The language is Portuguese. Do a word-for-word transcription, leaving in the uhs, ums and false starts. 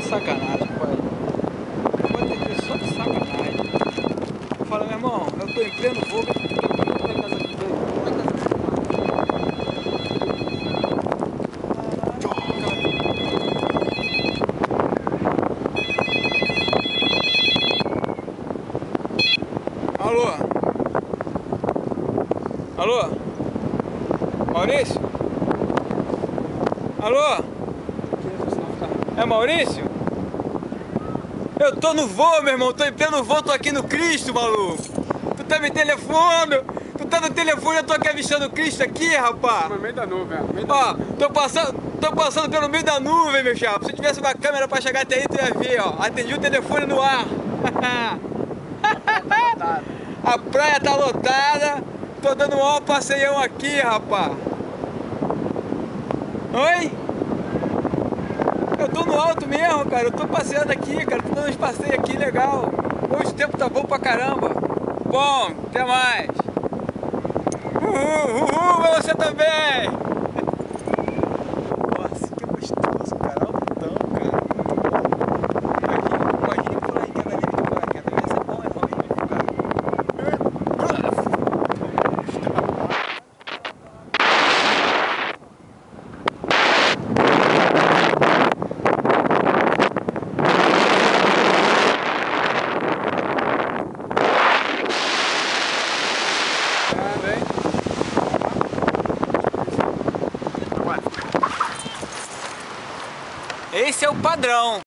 sacanagem, pai. Pode ter que ser só de sacanagem. Fala, meu irmão, eu tô em pleno voo, como é que tá essa vida aí? Como é que tá essa Alô? Alô? Maurício? Alô? É Maurício? Eu tô no voo, meu irmão, tô em pleno voo, tô aqui no Cristo, maluco. Tu tá me telefonando, tu tá no telefone, eu tô aqui avistando o Cristo aqui, rapaz. No meio da nuvem, no meio da Ó, nuvem. tô passando, tô passando pelo meio da nuvem, meu chapa. Se tivesse uma câmera pra chegar até aí, tu ia ver, ó. Atendi o telefone no ar. A praia tá lotada. Tô dando um maior passeião aqui, rapaz. Oi? Eu tô no alto mesmo, cara. Eu tô passeando aqui, cara. Tô dando uns passeios aqui, legal. Hoje o tempo tá bom pra caramba. Bom, até mais. Uhul, uhul, pra você também. Nossa, que gostoso, cara. Altão, cara. Imagina por aí, queda livre de paraquedas. Ia ser bom, é bom, cara. Esse é o padrão.